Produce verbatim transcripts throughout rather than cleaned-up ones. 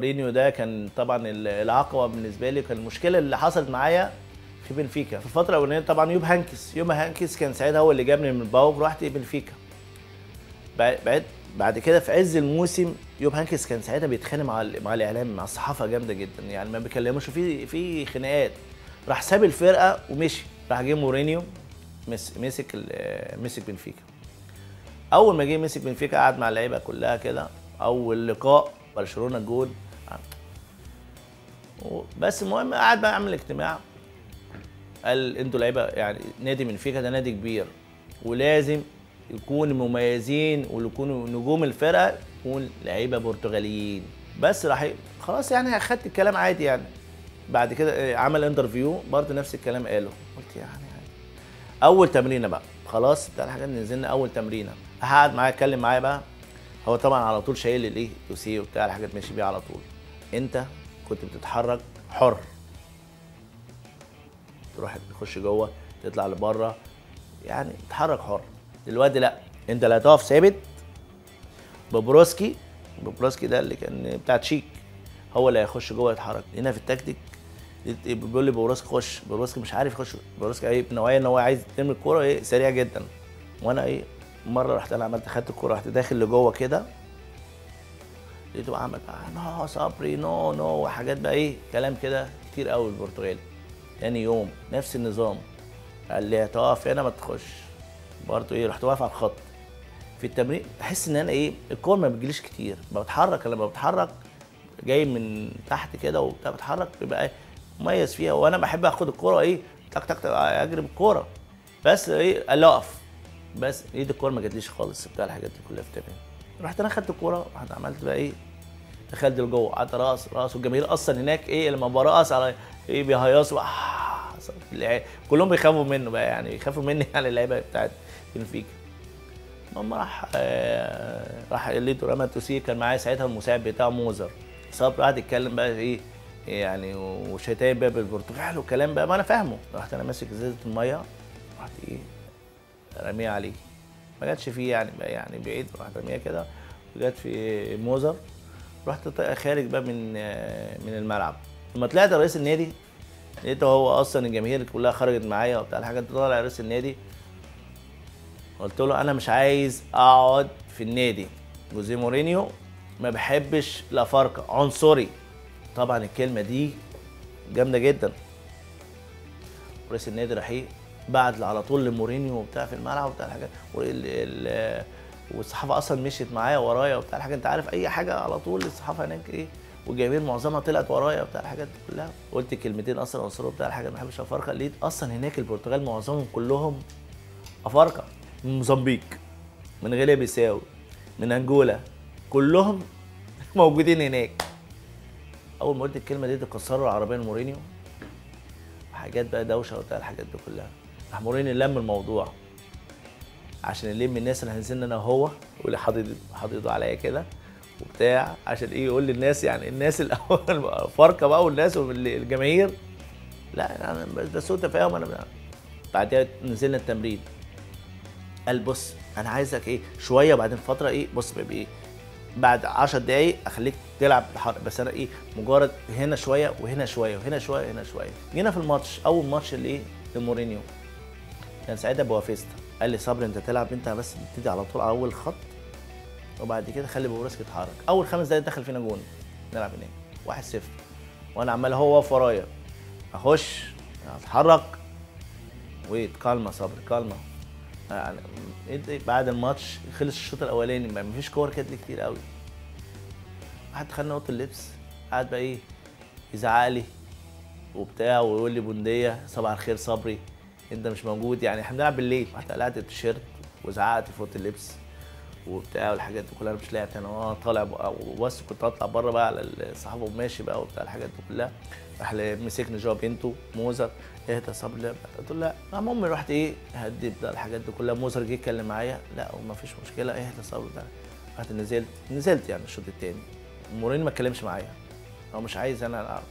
مورينيو ده كان طبعا العقبه بالنسبه لي، كان المشكله اللي حصلت معايا في بنفيكا في الفتره الاولانيه. طبعا يوب هانكس يوب هانكس كان ساعتها هو اللي جابني من باوك، رحت بنفيكا. بعد بعد كده في عز الموسم يوب هانكس كان ساعتها بيتخانق مع مع الاعلام مع الصحافه جامده جدا، يعني ما بيكلموش، في في خناقات. راح ساب الفرقه ومشي، راح جه مورينيو مسك مسك بنفيكا. اول ما جه مسك بنفيكا قعد مع اللعيبه كلها كده، اول لقاء برشلونه جول بس. المهم قعد بقى يعمل اجتماع، قال انتوا لعيبه، يعني نادي بنفيكا ده نادي كبير ولازم يكون مميزين ويكونوا نجوم الفرقه يكون لعيبه برتغاليين بس. راح خلاص يعني اخدت الكلام عادي يعني. بعد كده عمل انترفيو برضه نفس الكلام قاله، قلت يعني عادي. اول تمرينه بقى خلاص بتاع الحاجات، نزلنا اول تمرينه قعد معايا اتكلم معايا بقى. هو طبعا على طول شايل الايه دوسيه وبتاع الحاجات ماشي بيه على طول. انت كنت بتتحرك حر، تروح تخش جوه تطلع لبره، يعني تتحرك حر. دلوقتي لا، انت لا هتقف ثابت. ببروسكي ببروسكي ده اللي كان بتاع تشيك، هو اللي هيخش جوه يتحرك. هنا في التكتيك بيقول لي ببروسكي خش، ببروسكي مش عارف يخش. ببروسكي ايه بنوعيه ان هو عايز يرمي الكوره ايه سريع جدا. وانا ايه مره رحت انا عملت خدت الكوره رحت داخل لجوه كده، لقيته عمل نو صبري نو نو وحاجات بقى ايه كلام كده كتير قوي البرتغالي. تاني يوم نفس النظام، قال لي هتقف هنا ما تخش برضه ايه. رحت واقف على الخط في التمرين، بحس ان انا ايه الكوره ما بتجيليش كتير، بتحرك. لما بتحرك جاي من تحت كده وبتاع بتحرك بيبقى إيه مميز فيها. وانا بحب اخد الكوره ايه تك تك تك اجري بالكوره بس ايه قال لي اقف بس. ايد الكوره ما جاتليش خالص بتاع الحاجات دي كلها في التمرين. رحت انا خدت الكوره رحت عملت بقى ايه دخلت لجوه قعدت راس راس. والجماهير اصلا هناك ايه لما برقص على ايه بيهيصوا آه كلهم بيخافوا منه بقى، يعني بيخافوا مني على اللعيبه بتاعت بنفيكا. المهم راح آه راح لقيته رمى توسيه، كان معايا ساعتها المساعد بتاعه موزر. صبري قعد يتكلم بقى ايه يعني وشتايم بقى بالبرتغال وكلام بقى ما انا فاهمه. رحت انا ماسك ازازه الميه رحت ايه رميها عليه، ما جاتش فيه يعني بقى يعني بعيد، رحت رميها كده وجت في موزر. رحت خارج بقى من من الملعب. لما طلعت رئيس النادي لقيته هو اصلا الجماهير كلها خرجت معايا وبتاع الحاجات. طلع رئيس النادي قلت له انا مش عايز اقعد في النادي، جوزيه مورينيو ما بحبش الافارقه عنصري. طبعا الكلمه دي جامده جدا. رئيس النادي راح ايه بعد على طول لمورينيو وبتاع في الملعب وبتاع الحاجات، والصحافه اصلا مشيت معايا ورايا وبتاع الحاجات. انت عارف اي حاجه على طول الصحافه هناك ايه، والجماهير معظمها طلعت ورايا وبتاع الحاجات دي كلها. قلت كلمتين اصلا عنصريه وبتاع الحاجات ما بحبش افارقه. لقيت اصلا هناك البرتغال معظمهم كلهم افارقه، من موزمبيق من غينيا بيساو من انجولا، كلهم موجودين هناك. اول ما قلت الكلمه دي تكسروا العربيه لمورينيو حاجات بقى دوشه وبتاع الحاجات دي كلها. راح مورينيو لم الموضوع عشان يلم الناس اللي هنزلنا انا وهو، واللي حاطط حاطط ايده عليا كده وبتاع عشان ايه يقول للناس يعني الناس الاول فرقه بقى والناس والجماهير لا يعني ده سوء تفاهم. انا بعدها نزلنا التمرين قال بص انا عايزك ايه شويه وبعدين فتره ايه بص بقى ايه بعد عشر دقايق اخليك تلعب بس انا ايه مجرد هنا شويه وهنا شويه وهنا شويه وهنا شويه. جينا في الماتش اول ماتش اللي ايه لمورينيو كان ساعتها بوافيستا، قال لي صبري انت تلعب انت بس تبتدي على طول على اول خط وبعد كده خلي بورسكي يتحرك. اول خمس دقايق دخل فينا جون نلعب هناك واحد صفر وانا عمال هو واقف ورايا اخش اتحرك ويت كالما صبري كالما. يعني بعد الماتش خلص الشوط الاولاني ما فيش كور كانت لي كتير قوي. واحد دخلنا اوضه اللبس قعد بقى ايه يزعق لي وبتاع ويقول لي بونديه صباح الخير صبري انت مش موجود، يعني احنا بنلعب بالليل. رحت قلعت التيشيرت وزعقت في اوضه اللبس وبتاع والحاجات دي كلها. مش لاعب انا اه طالع وبس كنت اطلع بره بقى على الصحافه وماشي بقى وبتاع الحاجات دي كلها. راح مسكني جوا بنته موزر اهدى يا صبري. لا قلت له لا. المهم رحت ايه هدي بقى الحاجات دي كلها. موزر جه يتكلم معايا لا وما فيش مشكله اهدى يا صبري. رحت نزلت نزلت يعني الشوط الثاني مورينيو ما اتكلمش معايا هو مش عايز انا العب.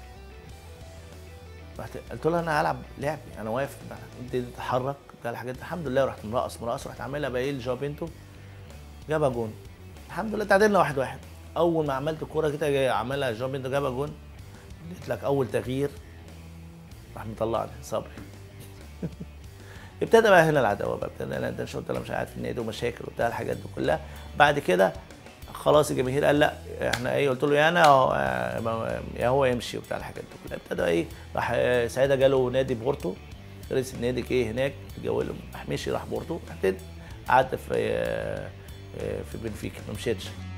رحت قلت له انا هلعب لعبي انا واقف انت تتحرك بتاع الحاجات دي. الحمد لله رحت مرقص مرقص رحت عاملها بقى ايه لجوا بنته جابها جون. الحمد لله تعادلنا واحد واحد. اول ما عملت الكوره كده جاي عملها جامب جابها جون، قلت لك اول تغيير راح مطلعني صبري. ابتدى بقى هنا العداوه بقى، ابتدى انا ده شفت انا مش قاعد في النادي ومشاكل وبتاع الحاجات دي كلها. بعد كده خلاص الجماهير قال لا احنا ايه، قلت له يا انا يا هو يمشي وبتاع الحاجات دي كلها. ابتدى ايه، راح ساعتها جاله نادي بورتو، رئيس النادي جه هناك جو له، راح مشي راح بورتو، رحت قعدت في في بنفيكا ما مشيتش.